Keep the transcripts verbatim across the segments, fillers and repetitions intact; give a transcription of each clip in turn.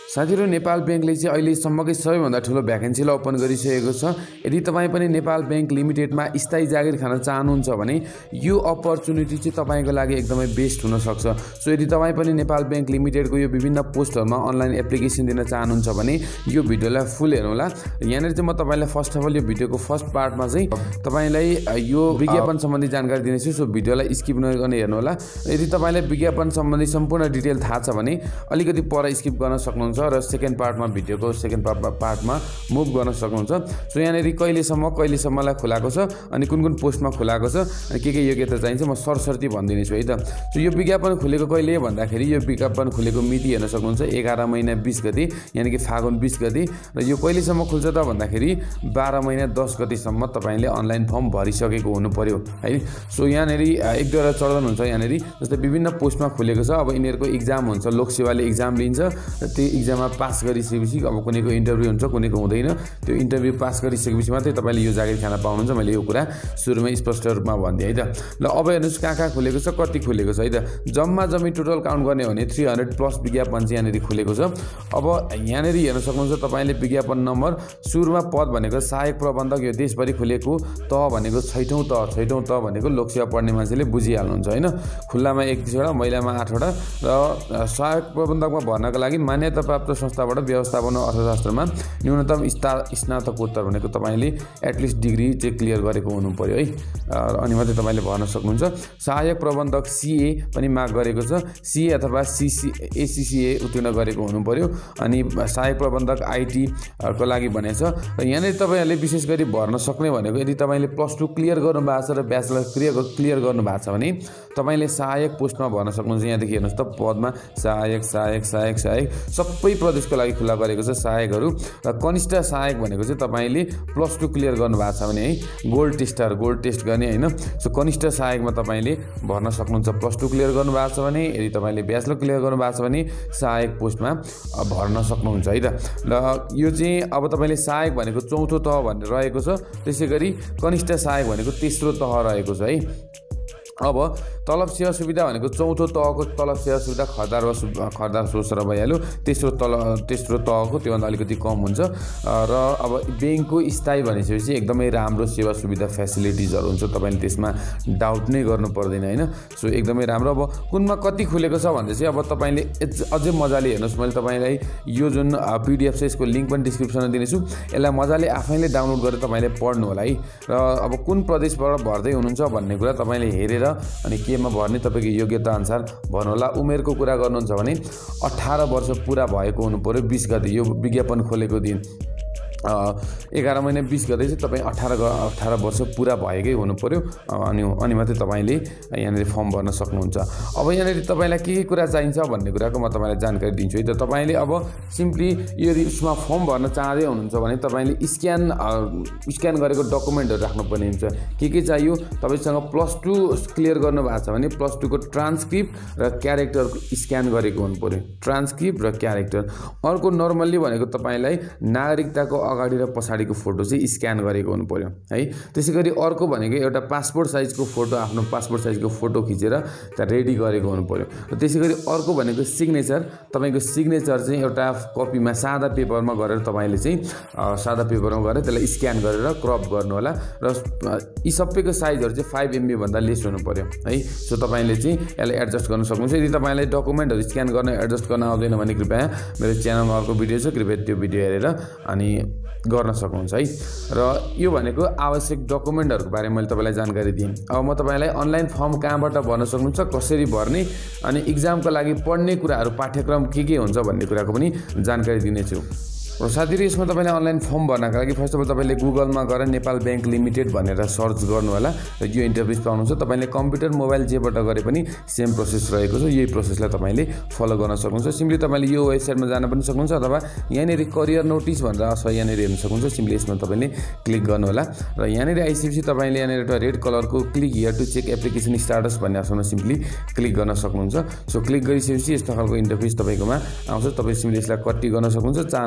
साथीहरु नेपाल बैंकले चाहिँ अहिले सम्मकै सबैभन्दा ठूलो भ्याकेन्सीलाई ओपन गरिसकेको छ। यदि तपाई पनि नेपाल बैंक लिमिटेडमा स्थायी जागिर खान चाहनुहुन्छ भने यो अपर्चुनिटी चाहिँ तपाईको लागि एकदमै बेस्ट हुन सक्छ। सो यदि तपाई पनि नेपाल बैंक लिमिटेडको यो विभिन्न पोस्टहरुमा अनलाइन एप्लिकेसन दिन चाहनुहुन्छ भने यो भिडियोलाई फुल हेर्नु होला। यहाँनेर चाहिँ म तपाईलाई फर्स्ट अफ अल यो भिडियोको फर्स्ट पार्टमा चाहिँ तपाईलाई यो विज्ञापन सम्बन्धी जानकारी दिनेछु। सो भिडियोलाई स्किप नगर्न हेर्नु होला। यदि तपाईलाई विज्ञापन सम्बन्धी सम्पूर्ण डिटेल थाहा छ भने अलिकति पर स्किप गर्न सक्नुहुन्छ र सेकेन्ड पार्टमा भिडियोको सेकेन्ड पार्टमा मुभ गर्न सक्नुहुन्छ। सो यहाँनेर कहिलेसम्म कहिलेसम्मलाई खुलाएको छ अनि कुन कुन पोस्टमा खुलाएको छ अनि के के योग्यता चाहिन्छ म सरसर्ती भनिदिनेछु है त। सो यो विज्ञापन खुलेको कहिले भन्दाखेरि यो विज्ञापन खुलेको मिति हेर्न सक्नुहुन्छ एघार महिना बीस गते यानी कि फागुन बीस गते र यो कहिलेसम्म खुल्छ त भन्दाखेरि बाह्र महिना दस गतेसम्म तपाईले अनलाइन फर्म भरिसकेको हुनु पर्यो है। सो यहाँनेर एक दुईवटा चलन हुन्छ यहाँनेर जस्तै विभिन्न पोस्टमा खुलेको छ। अब यिनीहरुको एक्जाम हुन्छ लोकसेवाले एक्जाम लिन्छ र त्यो एक्जाममा पास गरिसकेपछि अब कुनैको इन्टरभ्यु हुन्छ कुनैको हुँदैन। त्यो इन्टरभ्यु पास गरिसकेपछि मात्रै तपाईले यो जागिर खान पाउनुहुन्छ। मैले यो कुरा सुरुमै स्पष्ट रूपमा भन्दिए है त। ल अब हेर्नुस् कहाँ कहाँ खुलेको छ कति खुलेको छ है त। जम्मा जम्मी टोटल काउन्ट गर्ने हो भने थ्री हन्ड्रेड प्लस विज्ञापन चाहिँ यहाँनेर खुलेको छ। अब यहाँनेर हेर्न सक्नुहुन्छ तपाईले विज्ञापन नम्बर सुरुमा पद भनेको सहायक प्रबन्धक यो देशभरि खुलेको तह भनेको छैटौं तह छैटौं तह भनेको लोकसेवा पढ्ने मान्छेले बुझिहाल्नुहुन्छ हैन। खुल्लामा एकतीसवटा महिलामा आठवटा र सहायक प्रबन्धकमा भर्नका लागि मान्यता प्राप्त संस्थाबाट व्यवस्थापन अर्थशास्त्रमा न्यूनतम स्नातकोत्तर भनेको तपाईले एटलिस्ट डिग्री चाहिँ क्लियर गरेको हुनु पर्यो है अनि मात्रै तपाईले भर्न सक्नुहुन्छ। सहायक प्रबन्धक सीए पनि माग गरेको छ। सीए अथवा सीसी एसीसीए उत्तीर्ण गरेको हुनु पर्यो अनि सहायक प्रबन्धक आईटी को लागि भनेको छ। र यहाँनेर तपाईहरुले विशेष गरी भर्न सक्ने भनेको यदि तपाईले प्लस टू क्लियर गर्नु भएको छ र ब्याचलर क्लियर क्लियर गर्नु भएको छ भने तपाईले सहायक पोस्टमा भर्न सक्नुहुन्छ। यहाँदेखि हेर्नुस् त पदमा सहायक सहायक सहायक सहायक सबै प्रदेशको लागि खुला गरेको छ सहायकहरु। र कनिष्ठ सहायक भनेको चाहिँ तपाईले प्लस टू क्लियर गर्नु भएको छ भने है गोल्ड टेस्टर गोल्ड टेस्ट गर्ने हैन। सो कनिष्ठ सहायकमा तपाईले भर्न सक्नुहुन्छ प्लस टू क्लियर गर्नु भएको छ भने। यदि तपाईले ब्याचलर क्लियर गर्नु भएको छ भने सहायक पोस्टमा भर्न सक्नुहुन्छ है त। र यो चाहिँ अब तपाईले सहायक भनेको चौथो तह भनेर रहेको छ। त्यसैगरी कनिष्ठ सहायक भनेको तेस्रो तह रहेको छ है। अब तलब सेवा सुविधा भनेको चौथो तहको तलब सेवा सुविधा खरदार वा खरदार सोसर भइहाल्यो। तेस्रो तल तेस्रो तहको त्योभन्दा अलिकति कम हुन्छ। र अब बैंकको स्थायी भनेपछि एकदमै राम्रो सेवा सुविधा फ्यासिलिटिजहरु हुन्छ तपाईले त्यसमा डाउट नै गर्नु पर्दैन हैन। सो एकदमै राम्रो। अब कुनमा कति खुलेको छ भन्दा चाहिँ अब तपाईले अझै मजाले हेर्नुस् मैले तपाईलाई यो जुन पीडीएफ छ यसको लिंक पनि डिस्क्रिप्सनमा दिनेछु। यसलाई मजाले आफैले डाउनलोड गरेर तपाईले पढ्नु होला है। र अब कुन प्रदेशबाट भर्दै हुनुहुन्छ भन्ने कुरा तपाईले हेरेर अनि केमा भर्ने तपाईको योग्यता अनुसार भन्नु होला। उमेरको कुरा गर्नुहुन्छ भने अठार वर्ष पूरा भएको हुनु पर्यो। बीस गते यो विज्ञापन खोलेको दिन एघार महिना बीस गते चाहिँ तपाई अठार अठार वर्ष पूरा भएकै हुनु पर्यो अनि अनि मात्रै तपाईले यहाँनेर फर्म भर्न सक्नुहुन्छ। अब यहाँनेर तपाईलाई के के कुरा चाहिन्छ भन्ने कुराको म तपाईलाई जानकारी दिन्छु है त। तपाईले अब सिम्पली यदि उसमा फर्म भर्न चाहदै हुनुहुन्छ भने तपाईले स्क्यान स्क्यान गरेको डकुमेन्टहरु राख्नुपर्ने हुन्छ। के के चाहियो तपाईसँग प्लस टू क्लियर गर्नु भएको छ भने प्लस टू को ट्रान्सक्रिप्ट र क्यारेक्टरको स्क्यान गरेको हुनु पर्यो। ट्रान्सक्रिप्ट र क्यारेक्टर। अर्को नर्मली भनेको तपाईलाई नागरिकताको अगाडि र पछाडीको फोटो चाहिँ स्क्यान गरेको हुनु पर्यो है। त्यसैगरी अर्को भनेको एउटा पासपोर्ट साइजको फोटो आफ्नो पासपोर्ट साइजको फोटो खिचेर त्यहाँ रेडी गरेको हुनु पर्यो। र त्यसैगरी अर्को भनेको सिग्नेचर। तपाईको सिग्नेचर चाहिँ एउटा कपीमा सादा पेपरमा गरेर तपाईले चाहिँ सादा पेपरमा गरेर त्यसलाई स्क्यान गरेर क्रप गर्नु होला। र यी सबैको साइजहरु चाहिँ फाइभ एमबी भन्दा लेस हुनु पर्यो है। सो तपाईले चाहिँ यसलाई एडजस्ट गर्न सक्नुहुन्छ। यदि तपाईलाई डकुमेन्टहरु स्क्यान गर्न एडजस्ट गर्न आउँदैन भने कृपया मेरो च्यानलमा अर्को भिडियो छ कृपया त्यो भिडियो हेरेर अनि गर्न सक्नुहुन्छ है। र यो भनेको आवश्यक डकुमेन्टहरुको बारेमा मैले तपाईलाई जानकारी दिएँ। अब म तपाईलाई अनलाइन फर्म कहाँबाट भर्न सक्नुहुन्छ कसरी भर्ने अनि एक्जामको लागि पढ्ने कुराहरु पाठ्यक्रम के के हुन्छ भन्ने कुराको पनि जानकारी दिनेछु। र साथीहरु यसमा तपाईले अनलाइन फर्म भर्नका लागि फर्स्ट अफ अल तपाईले गुगलमा गएर नेपाल बैंक लिमिटेड भनेर सर्च गर्नु होला र यो इन्टरफेस पाउनुहुन्छ। तपाईले कम्प्युटर मोबाइल जेबाट गरे पनि सेम प्रोसेस रहेको छ। यही प्रोसेसलाई तपाईले फलो गर्न सक्नुहुन्छ। सिम्पली तपाईले यो वेबसाइटमा जान पनि सक्नुहुन्छ अथवा यहाँनेर करियर नोटिस भनेर छ यहाँनेर हेर्न सक्नुहुन्छ। सिम्पली यसमा तपाईले क्लिक गर्नु होला र यहाँनेर आइसकेपछि तपाईले यहाँनेर एउटा रेड कलरको click here to check application status भन्ने अप्सनमा सिम्पली क्लिक गर्न सक्नुहुन्छ। सो क्लिक गरिसकेपछि यस्तो खालको इन्टरफेस तपाईकोमा आउँछ। तपाई सिम्पली यसलाई कट्टी गर्न सक्नुहुन्छ। चाहनु भयो भने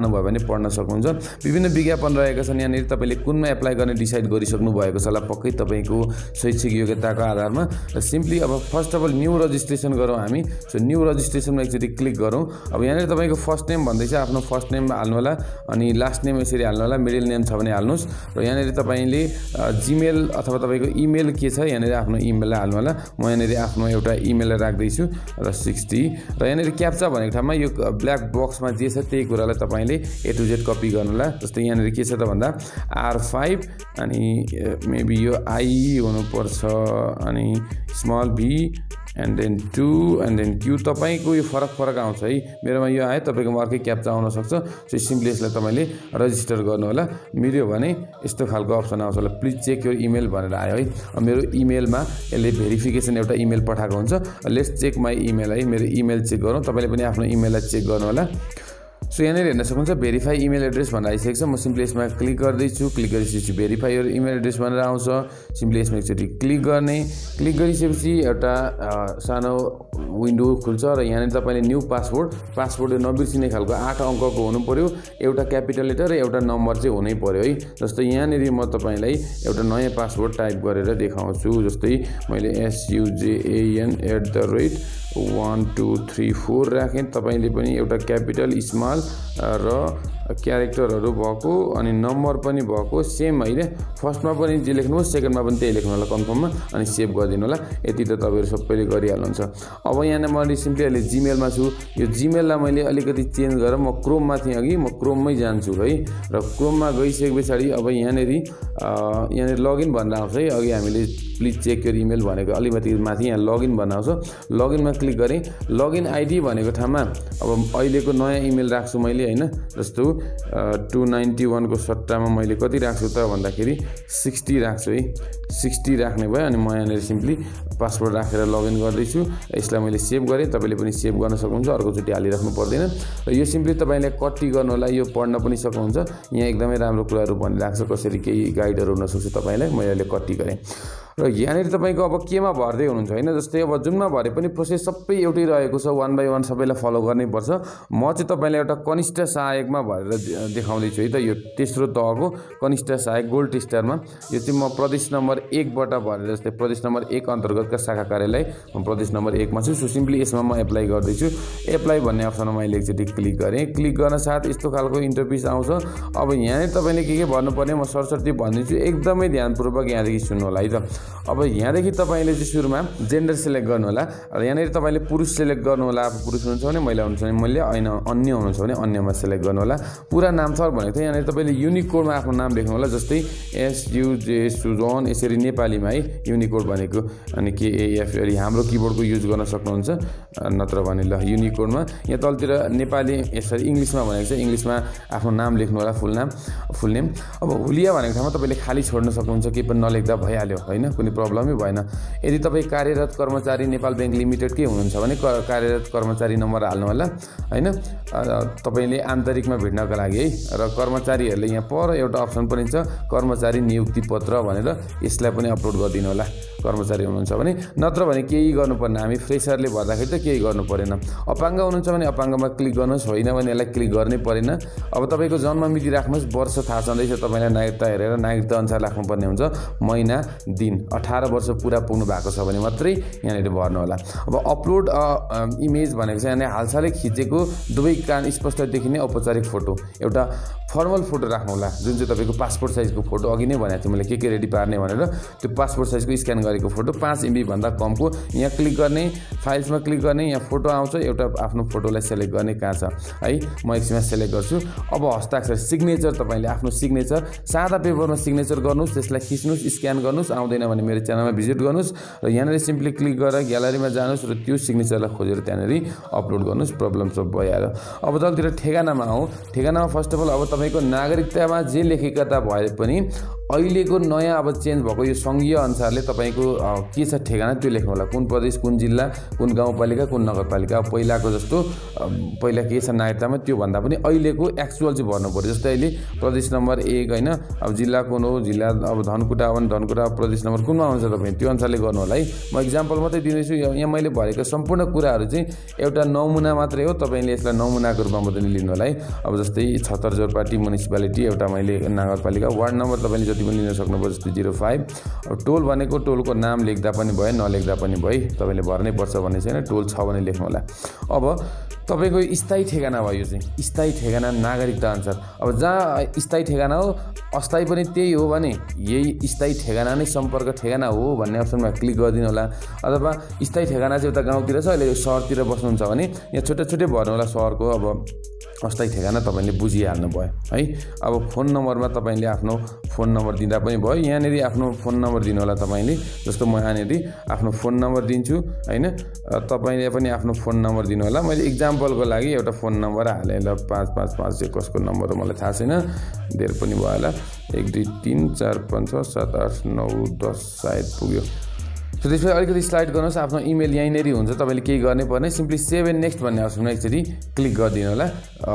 पढ्न सक्नुहुन्छ। विभिन्न विज्ञापन रहेका छन् यहाँनिर तपाईले कुनमा एप्लाई गर्ने डिसाइड गरिसक्नु भएको छ होला पक्कै तपाईको शैक्षिक योग्यताको आधारमा। र सिम्पली अब first of all new registration गरौँ हामी। सो न्यू रजिस्ट्रेसनमा एकचोटि क्लिक गरौँ। अब यहाँनिर तपाईको फर्स्ट नेम भन्दैछ, आफ्नो फर्स्ट नेम हाल्नु होला अनि लास्ट नेम यसरी हाल्नु होला, मिडल नेम छ भने हाल्नुस्। र यहाँनिर तपाईले जीमेल अथवा तपाईको इमेल के छ यहाँनिर आफ्नो इमेललाई हाल्नु होला। म यहाँनिर आफ्नो एउटा इमेल राख्दैछु र सिक्सटी। र यहाँनिर क्याप्चा भनेको ठाउँमा यो ब्ल्याक बक्समा जे छ त्यही कुरालाई तपाईले ए टु जेड कपी गर्नु होला। जस्तै यहाँनिर के छ त भन्दा आर फाइभ अनि मेबी यो आई हुनुपर्छ अनि small b and then two and then Q. तपाईँको यो फरक फरक आउँछ है, मेरोमा यो आयो तपाईँकोमा अर्कै क्याप्चा आउन सक्छ। सो सिम्पली यसलाई तपाईँले रजिस्टर गर्नु होला। मिल्यो भने यस्तो खालको अप्सन आउँछ होला, प्लिज चेक यो इमेल भनेर आयो है। मेरो इमेलमा यसले भेरिफिकेसन एउटा इमेल पठाएको हुन्छ। लेट्स चेक माई इमेल है, मेरो इमेल चेक गरौँ। तपाईँले पनि आफ्नो इमेललाई चेक गर्नु होला। सो यहाँनिर हेर्न सक्नुहुन्छ भेरिफाई इमेल एड्रेस भनेर आइसकेको छ। म सिम्पली यसमा क्लिक गर्दैछु। क्लिक गरिसकेपछि भेरिफाई यो इमेल एड्रेस भनेर आउँछ। सिम्पली यसमा एकचोटि क्लिक गर्ने। क्लिक गरिसकेपछि एउटा सानो विन्डो खुल्छ र यहाँनिर तपाईँले न्यू पासवर्ड पासवर्ड नबिर्सिने खालको आठ अङ्कको हुनु पर्यो, एउटा क्यापिटल लेटर र एउटा नम्बर चाहिँ हुनै पर्यो है। जस्तै यहाँनिर म तपाईँलाई एउटा नयाँ पासवर्ड टाइप गरेर देखाउँछु। जस्तै मैले SUJN at the rate one two three four राखेँ। तपाईँले पनि एउटा क्यापिटल स्मल र क्यारेक्टरहरू भएको अनि नम्बर पनि भएको सेम होइन। फर्स्टमा पनि जे लेख्नुहोस् सेकेन्डमा पनि त्यही लेख्नु होला कन्फर्ममा अनि सेभ गरिदिनु होला। यति त तपाईँहरू सबैले गरिहाल्नुहुन्छ। अब यहाँ मैले सिम्पली अहिले जिमेलमा छु। यो जिमेललाई मैले अलिकति चेन्ज गरेर म क्रोममा थिएँ अघि, म क्रोममै जान्छु है। र क्रोममा गइसके पछाडि अब यहाँनिर यहाँनिर लगइन भनेर आउँछ है। अघि हामीले प्लिज चेक यो इमेल भनेको अलिकति माथि यहाँ लगइन भन्ने आउँछ। लगइनमा क्लिक गरेँ। लगइन आइडी भनेको ठाउँमा अब अहिलेको नयाँ इमेल राख्छु मैले होइन। जस्तो टू नाइन्टी वानको सट्टामा मैले कति राख्छु त भन्दाखेरि सिक्सटी राख्छु है। सिक्सटी राख्ने भयो अनि म यहाँनिर सिम्पली पासवर्ड राखेर लगइन गर्दैछु। यसलाई मैले सेभ गरेँ, तपाईँले पनि सेभ गर्न सक्नुहुन्छ, अर्कोचोटि हालिराख्नु पर्दैन। र यो सिम्पली तपाईँले कटी गर्नु होला, यो पढ्न पनि सक्नुहुन्छ। यहाँ एकदमै राम्रो कुराहरू भनिरहेको छ, कसरी केही गाइडहरू हुनसक्छ तपाईँलाई। म यसले कटी गरेँ। र यहाँनिर तपाईँको अब केमा भर्दै हुनुहुन्छ होइन। जस्तै अब जुनमा भरे पनि प्रोसेस सबै एउटै रहेको छ, वान बाई वान सबैलाई फलो गर्नै पर्छ। म चाहिँ तपाईँलाई एउटा कनिष्ठ सहायकमा भरेर देखाउँदैछु है त। यो तेस्रो तहको कनिष्ठ सहायक गोल्ड टेस्टरमा यो चाहिँ म प्रदेश नम्बर एकबाट भरेर, जस्तै प्रदेश नम्बर एक अन्तर्गतका शाखा कार्यालय म प्रदेश नम्बर एकमा छु। सो सिम्पली यसमा म एप्लाई गर्दैछु। एप्लाई भन्ने अप्सनमा मैले एकचोटि क्लिक गरेँ। क्लिक गर्न साथ यस्तो खालको इन्टरफेस आउँछ। अब यहाँनिर तपाईँले के के भन्नुपर्ने म सरसर्ती भनिदिन्छु, एकदमै ध्यानपूर्वक यहाँदेखि सुन्नु होला है त। अब यहाँदेखि तपाईँले चाहिँ सुरुमा जेन्डर सेलेक्ट गर्नु होला। र यहाँनिर तपाईँले पुरुष सेलेक्ट गर्नु होला। अब पुरुष हुनुहुन्छ भने महिला हुनुहुन्छ भने मैले होइन, अन्य हुनुहुन्छ भने अन्यमा सेलेक्ट गर्नु होला। पुरा नाम छ भनेको थियो, यहाँनिर तपाईँले युनिकोडमा आफ्नो नाम लेख्नु होला। जस्तै एसयुजे सुजन यसरी नेपालीमा है युनिकोड भनेको अनि केएएफ हाम्रो किबोर्डको युज गर्न सक्नुहुन्छ, नत्र भने ल युनिकोडमा। यहाँ तलतिर नेपाली यसरी इङ्ग्लिसमा भनेको छ, इङ्ग्लिसमा आफ्नो नाम लेख्नु होला, फुल नाम फुल नेम। अब हुलिया भनेको ठाउँमा तपाईँले खाली छोड्न सक्नुहुन्छ, केही पनि नलेख्दा भइहाल्यो होइन, कुनै प्रब्लमै भएन। यदि तपाईँ कार्यरत कर्मचारी नेपाल ब्याङ्क लिमिटेडकै हुनुहुन्छ भने कार्यरत कर्मचारी नम्बर हाल्नु होला होइन। तपाईँले आन्तरिकमा भिड्नका लागि है। र कर्मचारीहरूले यहाँ पर एउटा अप्सन पनि छ कर्मचारी नियुक्ति पत्र भनेर, यसलाई पनि अपलोड गरिदिनु होला कर्मचारी हुनुहुन्छ भने। नत्र भने केही गर्नुपर्ने, हामी फ्रेसरले भर्दाखेरि त केही गर्नु परेन। अपाङ्ग हुनुहुन्छ भने अपाङ्गमा क्लिक गर्नुहोस्, होइन भने यसलाई क्लिक गर्नै परेन। अब तपाईँको जन्म मिति राख्नुहोस्, वर्ष थाहा छँदैछ तपाईँलाई नागरिकता हेरेर नागरिकता अनुसार राख्नुपर्ने हुन्छ, महिना दिन अठार वर्ष पुरा पुग्नु भएको छ भने मात्रै यहाँनिर भर्नु होला। अब अपलोड इमेज भनेको चाहिँ यहाँनिर हालसालै खिचेको दुवै कान स्पष्ट देखिने औपचारिक फोटो, एउटा फर्मल फोटो राख्नु होला जुन चाहिँ तपाईँको पासपोर्ट साइजको फोटो। अघि नै भनेको थिएँ मैले के के रेडी पार्ने भनेर, त्यो पासपोर्ट साइजको स्क्यान गरेको फोटो पाँच एमबी भन्दा कमको। यहाँ क्लिक गर्ने, फाइल्समा क्लिक गर्ने, यहाँ फोटो आउँछ, एउटा आफ्नो फोटोलाई सेलेक्ट गर्ने कहाँ छ है। म एकछिनमा सेलेक्ट गर्छु। अब हस्ताक्षर सिग्नेचर, तपाईँले आफ्नो सिग्नेचर सादा पेपरमा सिग्नेचर गर्नुहोस्, त्यसलाई खिच्नुहोस्, स्क्यान गर्नुहोस्। आउँदैन भने मेरो च्यानलमा भिजिट गर्नुहोस् र यहाँनिर सिम्पली क्लिक गरेर ग्यालरीमा जानुहोस् र त्यो सिग्नेचरलाई खोजेर त्यहाँनिर अपलोड गर्नुहोस्, प्रब्लम सब भइहाल्यो। अब तलतिर ठेगानामा आउँ। ठेगानामा फर्स्ट अफ अल अब तपाईँको नागरिकतामा जे लेखेका भए पनि अहिलेको नयाँ अब चेन्ज भएको यो सङ्घीय अनुसारले तपाईँको के छ ठेगाना त्यो लेख्नु होला, कुन प्रदेश, कुन जिल्ला, कुन गाउँपालिका, कुन नगरपालिका। अब पहिलाको जस्तो पहिला के छ नागरिकतामा त्यो भन्दा पनि अहिलेको एक्चुअल चाहिँ भर्नु पर्यो। जस्तै अहिले प्रदेश नम्बर एक होइन, अब जिल्ला कुन हो, जिल्ला अब धनकुटा हो भने धनकुटा प्रदेश नम्बर कुनमा आउँछ तपाईँ त्यो अनुसारले गर्नु होला है। म इक्जाम्पल मात्रै दिँदैछु, यहाँ मैले भरेको सम्पूर्ण कुराहरू चाहिँ एउटा नमुना मात्रै हो, तपाईँले यसलाई नमुनाको रूपमा मात्रै लिनु होला है। अब जस्तै छत्तर जोरपाटी म्युनिसिपालिटी एउटा मैले नगरपालिका, वार्ड नम्बर तपाईँले जति पनि लिन सक्नुभयो जस्तै जिरो फाइभ। अब टोल भनेको टोलको नाम लेख्दा पनि भयो नलेख्दा पनि भयो, तपाईँले भर्नै पर्छ भन्ने छैन, टोल छ भने लेख्नु होला। अब तपाईँको स्थायी ठेगाना भयो, यो चाहिँ स्थायी ठेगाना नागरिकता अनुसार। अब जहाँ स्थायी ठेगाना हो अस्थायी पनि त्यही हो भने यही स्थायी ठेगाना नै सम्पर्क ठेगाना हो भन्ने अप्सनमा क्लिक गरिदिनु होला। अथवा स्थायी ठेगाना चाहिँ उता गाउँतिर छ, अहिले सहरतिर बस्नुहुन्छ भने यहाँ छोटे छोटे भर्नु होला सहरको अब अस्थायी ठेगाना तपाईँले बुझिहाल्नु भयो है। अब फोन नम्बरमा तपाईँले आफ्नो फोन नम्बर दिँदा पनि भयो, यहाँनिर आफ्नो फोन नम्बर दिनु होला तपाईँले। जस्तो म यहाँनिर आफ्नो फोन नम्बर दिन्छु होइन, तपाईँले पनि आफ्नो फोन नम्बर दिनु होला। मैले इक्जाम्पलको लागि एउटा फोन नम्बर हालेँ ल, पाँच पाँच पाँच चाहिँ कसको नम्बर हो मलाई थाहा छैन, धेर पनि भयो होला, एक दुई तिन चार पाँच छ सात आठ नौ दस सायद पुग्यो। सो त्यसपछि अलिकति स्लाइड गर्नुहोस्, आफ्नो इमेल यहीँनिर हुन्छ, तपाईँले केही गर्नै पर्ने, सिम्पली सेभ एन्ड नेक्स्ट भन्ने अप्सनमा एकचोटि क्लिक गरिदिनु होला।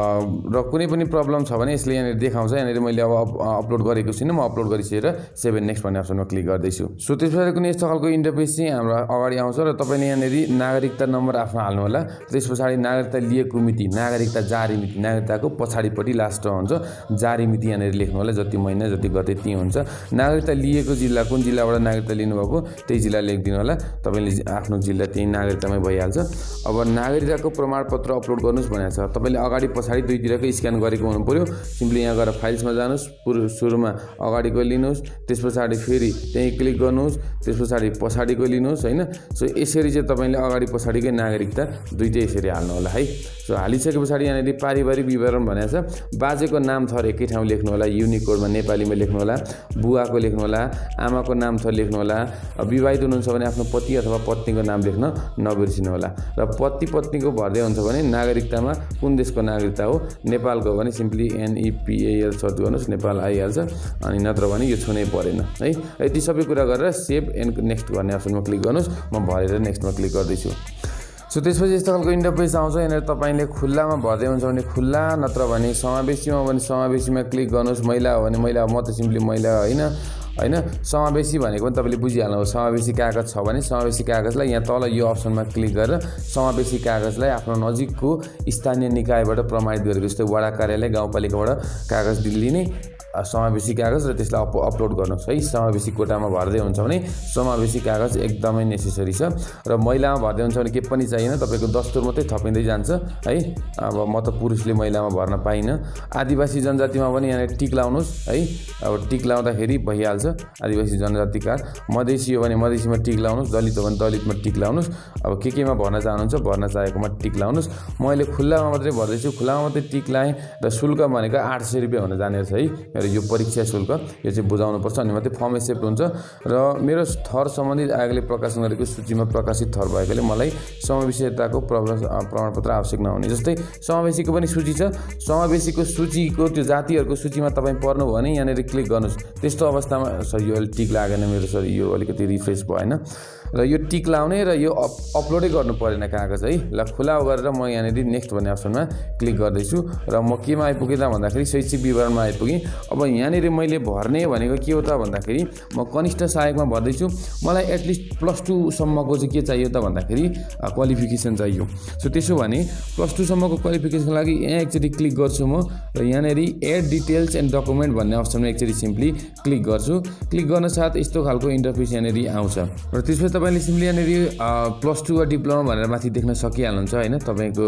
र कुनै पनि प्रब्लम छ भने यसले यहाँनिर देखाउँछ, यहाँनिर मैले अब अपलोड गरेको छुइनँ, म अपलोड गरिसकेर सेभ एन्ड नेक्स्ट भन्ने अप्सनमा क्लिक गर्दैछु। सो त्यस पछाडि कुनै यस्तो खालको इन्टरफेस चाहिँ हाम्रो अगाडि आउँछ र तपाईँले यहाँनिर नागरिकता नम्बर आफ्नो हाल्नु होला। त्यस पछाडि नागरिकता लिएको मिति, नागरिकता जारी मिति, नागरिकताको पछाडिपट्टि लास्टमा हुन्छ जारी मिति, यहाँनिर लेख्नु होला, जति महिना जति गते त्यही हुन्छ। नागरिकता लिएको जिल्ला, कुन जिल्लाबाट नागरिकता लिनुभएको त्यही जिल्ला लेखिदिनु होला, तपाईँले आफ्नो जिल्ला त्यही नागरिकतामै भइहाल्छ। अब नागरिकताको प्रमाणपत्र अपलोड गर्नुहोस् भनेको छ, तपाईँले अगाडि पछाडि दुईतिरकै स्क्यान गरेको हुनु पऱ्यो। सिम्पली यहाँ गएर फाइल्समा जानुहोस्, पुरो सुरुमा अगाडिको लिनुहोस्, त्यस पछाडि फेरि त्यहीँ क्लिक गर्नुहोस्, त्यस पछाडि पछाडिको लिनुहोस् होइन। सो यसरी चाहिँ तपाईँले अगाडि पछाडिकै नागरिकता दुइटै यसरी हाल्नु होला है। सो हालिसके पछाडि यहाँनिर पारिवारिक विवरण भनेको छ, बाजेको नाम थर एकै ठाउँ लेख्नु होला, युनिकोडमा नेपालीमा लेख्नु होला, बुवाको लेख्नु होला, आमाको नाम थर लेख्नु होला, विवाहित हुनुहुन्छ भने आफ्नो पति अथवा पत्नीको नाम लेख्न नबिर्सिनु होला। र पति पत्नीको भर्दै हुन्छ भने नागरिकतामा कुन देशको नागरिकता हो, नेपालको हो भने सिम्पली एनइपिएल सर्च गर्नुहोस्, नेपाल आइहाल्छ, अनि नत्र भने यो छुनै परेन है। यति सबै कुरा गरेर सेभ एन्ड नेक्स्ट गर्ने अप्सनमा क्लिक गर्नुहोस्, म भरेर नेक्स्टमा क्लिक गर्दैछु। सो त्यसपछि यस्तो खालको इन्टरफेस आउँछ, यहाँनिर तपाईँले खुल्लामा भर्दै हुन्छ भने खुल्ला, नत्र भने समावेशीमा हो भने समावेशीमा क्लिक गर्नुहोस्, महिला हो भने महिला, म त सिम्पली महिला होइन होइन। समावेशी भनेको पनि तपाईँले बुझिहाल्नु, समावेशी कागज छ भने समावेशी कागजलाई यहाँ तल यो अप्सनमा क्लिक गरेर समावेशी कागजलाई आफ्नो नजिकको स्थानीय निकायबाट प्रमाणित गरेको, जस्तै वडा कार्यालय गाउँपालिकाबाट कागज लिने समावेशी कागज र त्यसलाई अप अपलोड गर्नुहोस् है। समावेशी कोटामा भर्दै हुन्छ भने समावेशी कागज एकदमै नेसेसरी छ। र महिलामा भर्दै हुन्छ भने के पनि चाहिएन, तपाईँको दस्तुर मात्रै थपिँदै जान्छ है। अब म त पुरुषले महिलामा भर्न पाइनँ। आदिवासी जनजातिमा पनि यहाँनिर टिक लाउनुहोस् है, अब टिक लाउँदाखेरि भइहाल्छ आदिवासी जनजाति कार्ड। मधेसी हो भने मधेसीमा टिक लाउनुहोस्, दलित हो भने दलितमा टिक लाउनुहोस्। अब के केमा भर्न चाहनुहुन्छ भर्न चाहेकोमा टिक लाउनुहोस्। मैले खुल्लामा मात्रै भर्दैछु, खुल्लामा मात्रै टिक लाएँ र शुल्क भनेको आठ सय रुपियाँ हुन जाने रहेछ है मेरो यो परीक्षा शुल्क, यो चाहिँ बुझाउनुपर्छ अनि मात्रै फर्म एक्सेप्ट हुन्छ। र मेरो थर सम्बन्धित आयोगले प्रकाशन गरेको सूचीमा प्रकाशित थर भएकोले मलाई समावेशिताको प्रमाणपत्र आवश्यक नहुने। जस्तै समावेशीको पनि सूची छ, समावेशीको सूचीको त्यो जातिहरूको सूचीमा तपाईँ पर्नुभयो भने यहाँनिर क्लिक गर्नुहोस्। त्यस्तो अवस्थामा सर यो अलिक टिक लागेन मेरो, सर यो अलिकति रिफ्रेस भएन र यो टिक लाउने र यो अप अपलोडै गर्नु परेन कागज है। ल खुला गरेर म यहाँनिर नेक्स्ट भन्ने अप्सनमा क्लिक गर्दैछु र म केमा आइपुगेँ त भन्दाखेरि शैक्षिक विवरणमा आइपुगेँ। अब यहाँनिर मैले भर्ने भनेको के हो त भन्दाखेरि म कनिष्ठ सहायकमा भर्दैछु। मलाई एटलिस्ट प्लस टूसम्मको चाहिँ के चाहियो त भन्दाखेरि क्वालिफिकेसन चाहियो। सो त्यसो भने प्लस टूसम्मको क्वालिफिकेसनको लागि यहाँ एकचोटि क्लिक गर्छु म र यहाँनिर एड डिटेल्स एन्ड डकुमेन्ट भन्ने अप्सनमा एकचोटि सिम्पली क्लिक गर्छु। क्लिक गर्न साथ यस्तो खालको इन्टरफेस यहाँनिर आउँछ र त्यसपछि तपाईँले सिम्पली यहाँनिर प्लस टू वा डिप्लोमा भनेर माथि देख्न सकिहाल्नुहुन्छ होइन। तपाईँको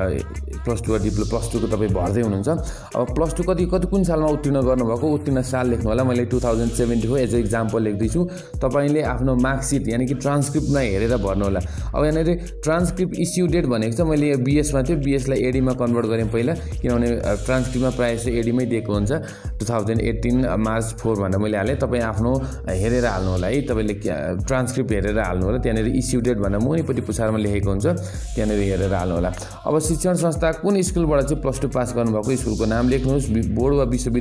प्लस टू वा डिप्लो प्लस टूको तपाईँ भर्दै हुनुहुन्छ। अब प्लस टू कति कति कुन सालमा उत्तीर्ण गर्नुभएको उत्तीर्ण साल लेख्नु होला। मैले two thousand seventy four as a example लेख्दैछु। तपाईँले आफ्नो मार्कसिट यानि कि ट्रान्सक्रिप्टमा हेरेर भर्नु होला। अब यहाँनिर ट्रान्सक्रिप्ट इस्यु डेट भनेको छ, मैले यो बिएसमा थियो, बिएसलाई एडीमा कन्भर्ट गरेँ पहिला, किनभने ट्रान्सक्रिप्टमा प्रायः जस्तो एडीमै दिएको हुन्छ। Two thousand eighteen March four भनेर मैले हालेँ। तपाईँ आफ्नो हेरेर हाल्नु होला है, तपाईँले ट्रान्सक्रिप्ट हेरेर हाल्नु होला। त्यहाँनिर इस्यु डेट भनेर मुनिपट्टि पछाडिमा लेखेको हुन्छ, त्यहाँनिर हेरेर हाल्नु होला। अब शिक्षण संस्था कुन स्कुलबाट चाहिँ प्लस टू पास गर्नुभएको स्कुलको नाम लेख्नुहोस्। बोर्ड वा विश्वविद्यालय भनेको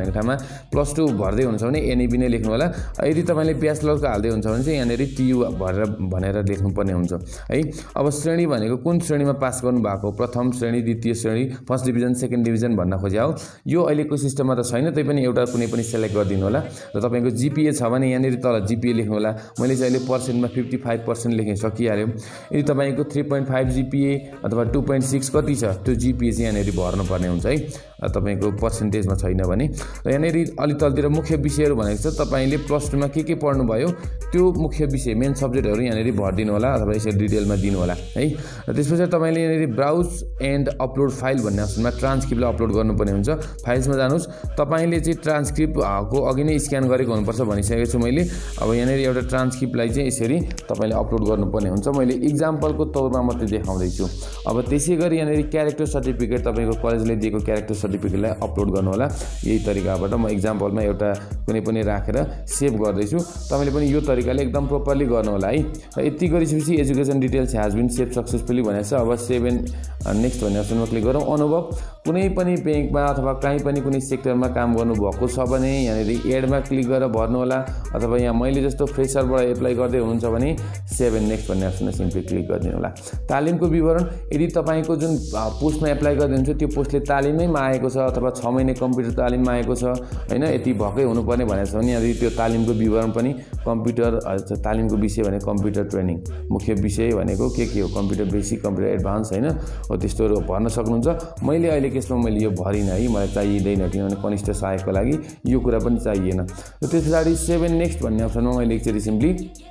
भनेको ठाउँमा प्लस टू भर्दै हुनुहुन्छ भने एनईबी नै लेख्नु होला। यदि तपाईँले ब्याचलरको हाल्दै हुन्छ भने चाहिँ यहाँनिर टियु भरेर भनेर लेख्नुपर्ने हुन्छ है। अब श्रेणी भनेको कुन श्रेणीमा पास गर्नुभएको, प्रथम श्रेणी, द्वितीय श्रेणी, फर्स्ट डिभिजन, सेकेन्ड डिभिजन भन्न खोजे हो। यो अहिलेको सिस्टममा त छैन, तै पनि एउटा कुनै पनि सेलेक्ट गरिदिनु होला। र तपाईँको जिपिए छ भने यहाँनिर तल जिपिए लेख्नु होला। मैले चाहिँ अहिले पर्सेन्टमा फिफ्टी फाइभ पर्सेन्ट लेखेँ, सकिहाल्यो। यदि तपाईँको थ्री पोइन्ट फाइभ जिपिए अथवा टू पोइन्ट सिक्स कति छ त्यो जिपिए चाहिँ यहाँनिर भर्नुपर्ने हुन्छ है, तपाईँको पर्सेन्टेजमा छैन भने। र यहाँनिर अलि तलतिर मुख्य विषयहरू भनेको छ, तपाईँले प्लस टूमा के के पढ्नुभयो त्यो मुख्य विषय मेन सब्जेक्टहरू यहाँनिर भरिदिनु होला अथवा यसरी डिटेलमा दिनु होला है। र त्यसपछि तपाईँले यहाँनिर ब्राउज एन्ड अपलोड फाइल भन्ने अप्सनमा ट्रान्सक्रिप्टलाई अपलोड गर्नुपर्ने हुन्छ। फाइल्समा जानुहोस्, तपाईँले चाहिँ ट्रान्सक्रिप्टको अघि नै स्क्यान गरेको हुनुपर्छ भनिसकेको छु मैले। अब यहाँनिर एउटा ट्रान्सक्रिप्टलाई चाहिँ यसरी तपाईँले अपलोड गर्नुपर्ने हुन्छ। मैले इक्जाम्पलको तौरमा मात्रै देखाउँदैछु। अब त्यसै गरी यहाँनिर क्यारेक्टर सर्टिफिकेट तपाईँको कलेजले दिएको क्यारेक्टर सर्टिफिकेटलाई अपलोड गर्नु होला। यही तरिकाबाट म इक्जाम्पलमा एउटा कुनै पनि राखेर सेभ गर्दैछु। तपाईँले पनि यो तरिकाले एकदम प्रोपरली गर्नु होला है। र यति गरिसकेपछि education details has been save successfully भनेको छ। अब सेभ एन्ड नेक्स्ट भन्ने अप्सनमा क्लिक गरौँ। अनुभव कुनै पनि ब्याङ्कमा अथवा कहीँ पनि कुनै सेक्टरमा काम गर्नुभएको छ भने यहाँनिर एडमा क्लिक गरेर भर्नु होला। अथवा यहाँ मैले जस्तो फ्रेसरबाट एप्लाई गर्दै हुनुहुन्छ भने सेभ एन्ड नेक्स्ट भन्ने अप्सनमा सिम्पली क्लिक गरिदिनु होला। तालिमको विवरण, यदि तपाईँको जुन पोस्टमा एप्लाई गर्दै त्यो पोस्टले तालिमैमा आएको छ अथवा छ महिने कम्प्युटर तालिममा आएको छ होइन, यति भएकै हुनुपर्ने भनेको छ भने यहाँनिर त्यो तालिमको विवरण पनि कम्प्युटर तालिमको विषय भने कम्प्युटर ट्रेनिङ, मुख्य विषय भनेको के के हो, कम्प्युटर बेसिक, कम्प्युटर एडभान्स होइन, हो त्यस्तोहरू भर्न सक्नुहुन्छ। मैले अहिले केसमा मैले यो भरिनँ है, मलाई चाहिँदैन किनभने कनिष्ठ सहायकको लागि यो कुरा पनि चाहिएन। र त्यस पछाडि सेभ एन्ड नेक्स्ट भन्ने अप्सनमा मैले एकचोटि सिम्पली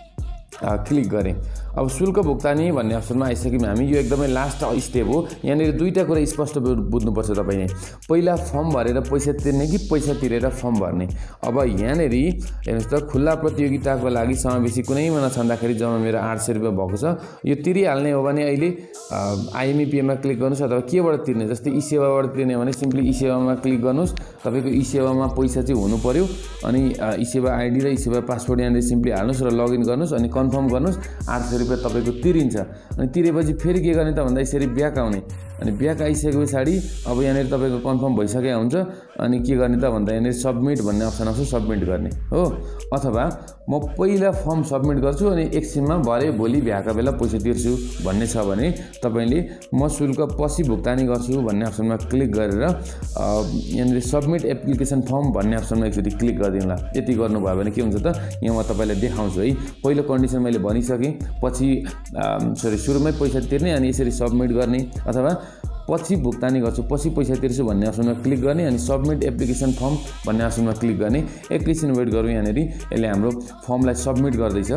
क्लिक गरेँ। अब शुल्क भुक्तानी भन्ने अप्सनमा आइसक्यौँ हामी। यो एकदमै लास्ट स्टेप हो। यहाँनिर दुईवटा कुरा स्पष्ट बुझ्नुपर्छ तपाईँले, पहिला फर्म भरेर पैसा तिर्ने कि पैसा तिरेर फर्म भर्ने। अब यहाँनिर हेर्नुहोस् त, खुल्ला प्रतियोगिताको लागि समावेशी कुनैमा नछान्दाखेरि जम्मा मेरो आठ सय रुपियाँ भएको छ। यो तिरिहाल्ने हो भने अहिले आइएमइपिएमा क्लिक गर्नुहोस् अथवा केबाट तिर्ने, जस्तै ई सेवाबाट तिर्ने भने सिम्पली ई सेवामा क्लिक गर्नुहोस्। तपाईँको ई सेवामा पैसा चाहिँ हुनु पऱ्यो अनि ई सेवा आइडी र ई सेवा पासवर्ड यहाँनिर सिम्पली हाल्नुहोस् र लगइन गर्नुहोस् अनि कन्फर्म गर्नुहोस्। आठ सय रुपियाँ तपाईँको तिरिन्छ। अनि तिरेपछि फेरि के गर्ने त भन्दा यसरी ब्याक आउने, अनि ब्याक आइसके पछाडि अब यहाँनिर तपाईँको कन्फर्म भइसकेको हुन्छ। अनि के गर्ने त भन्दा यहाँनिर सबमिट भन्ने अप्सन आउँछ, सबमिट गर्ने हो। अथवा म पहिला फर्म सबमिट गर्छु अनि एकछिनमा भरे भोलि भ्याएका बेला पैसा तिर्छु भन्ने छ भने तपाईँले म शुल्क पछि भुक्तानी गर्छु भन्ने अप्सनमा क्लिक गरेर यहाँनिर सबमिट एप्लिकेसन फर्म भन्ने अप्सनमा एकचोटि क्लिक गरिदिनु होला। यति गर्नुभयो भने के हुन्छ त, यहाँ म तपाईँलाई देखाउँछु है। पहिलो कन्डिसन मैले भनिसकेँ, पछि सरी सुरुमै पैसा तिर्ने अनि यसरी सबमिट गर्ने, अथवा पछि भुक्तानी गर्छु पछि पैसा तिर्छु भन्ने अप्सनमा क्लिक गर्ने अनि सबमिट एप्लिकेसन फर्म भन्ने अप्सनमा क्लिक गर्ने। एकैछिन वेट गरौँ, यहाँनिर यसले हाम्रो फर्मलाई सबमिट गर्दैछ।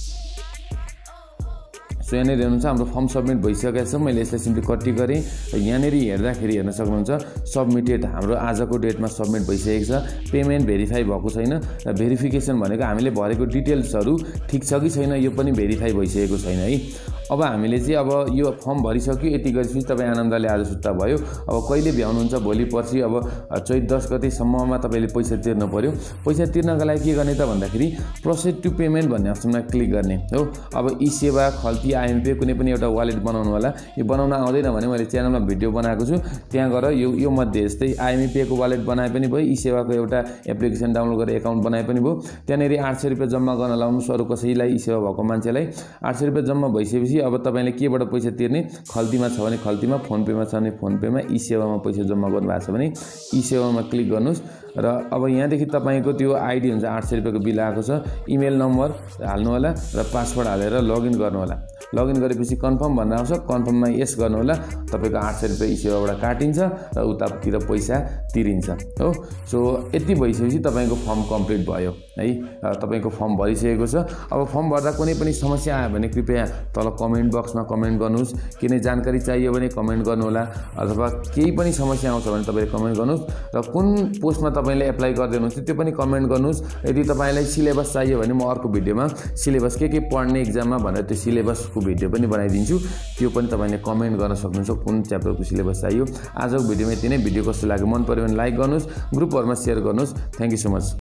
सो यहाँनिर हेर्नुहुन्छ हाम्रो फर्म सबमिट भइसकेको छ। मैले यसलाई सिम्पली कटी गरेँ। यहाँनिर हेर्दाखेरि हेर्न सक्नुहुन्छ सबमिटेड हाम्रो आजको डेटमा सबमिट भइसकेको छ। पेमेन्ट भेरिफाई भएको छैन। र भेरिफिकेसन भनेको हामीले भरेको डिटेल्सहरू ठिक छ कि छैन यो पनि भेरिफाई भइसकेको छैन है। अब हामीले चाहिँ अब यो फर्म भरिसक्यो। यति गरेपछि तपाईँ आनन्दले आज सुत्ता भयो। अब कहिले भ्याउनुहुन्छ, भोलि पर्सि अब चैत दस गतेसम्ममा तपाईँले पैसा तिर्नु पऱ्यो। पैसा तिर्नका लागि के गर्ने त भन्दाखेरि प्रोसेड टु पेमेन्ट भन्ने अप्सनमा क्लिक गर्ने हो। अब ई सेवा, खल्ती, आइएमपी कुनै पनि एउटा वालेट बनाउनु होला। यो बनाउन आउँदैन भने मैले च्यानलमा भिडियो बनाएको छु, त्यहाँ गएर यो यो मध्ये जस्तै आइएमपीको वालेट बनाए पनि भयो, ई सेवाको एउटा एप्लिकेसन डाउनलोड गरेर एकाउन्ट बनाए पनि भयो। त्यहाँनिर आठ सय रुपियाँ जम्मा गर्न लाउनुहोस् अरू कसैलाई, ई सेवा भएको मान्छेलाई। आठ सय रुपियाँ जम्मा भइसकेपछि अब तपाईँले केबाट पैसा तिर्ने, खल्तीमा छ भने खल्तीमा, फोन पेमा छ भने फोन पेमा, ई सेवामा पैसा जम्मा गर्नुभएको छ भने ई सेवामा क्लिक गर्नुहोस्। र अब यहाँदेखि तपाईँको त्यो आइडी हुन्छ, आठ सय रुपियाँको बिल आएको छ, इमेल नम्बर हाल्नु होला र पासवर्ड हालेर लगइन गर्नु होला। लगइन गरेपछि कन्फर्म भन्न आउँछ, कन्फर्ममा यस गर्नु होला। तपाईँको आठ सय रुपियाँ ई सेवाबाट काटिन्छ र उतातिर पैसा तिरिन्छ हो। सो यति भइसकेपछि तपाईँको फर्म कम्प्लिट भयो है। तपाईँको फर्म भरिसकेको छ। अब फर्म भर्दा कुनै पनि समस्या आयो भने कृपया तल कमेन्ट बक्समा कमेन्ट गर्नुहोस्। कुनै जानकारी चाहियो भने कमेन्ट गर्नु होला, अथवा केही पनि समस्या आउँछ भने तपाईँले कमेन्ट गर्नुहोस्। र कुन पोस्टमा तपाईँले एप्लाई गर्दै हुनुहुन्छ त्यो पनि कमेन्ट गर्नुहोस्। यदि तपाईँलाई सिलेबस चाहियो भने म अर्को भिडियोमा सिलेबस के के पढ्ने इक्जाममा भनेर त्यो सिलेबसको भिडियो पनि बनाइदिन्छु, त्यो पनि तपाईँले कमेन्ट गर्न सक्नुहुन्छ कुन च्याप्टरको सिलेबस चाहियो। आजको भिडियोमा यति नै। भिडियो कस्तो लाग्यो, मन पर्यो भने लाइक गर्नुहोस्, ग्रुपहरूमा सेयर गर्नुहोस्। Thank you so much.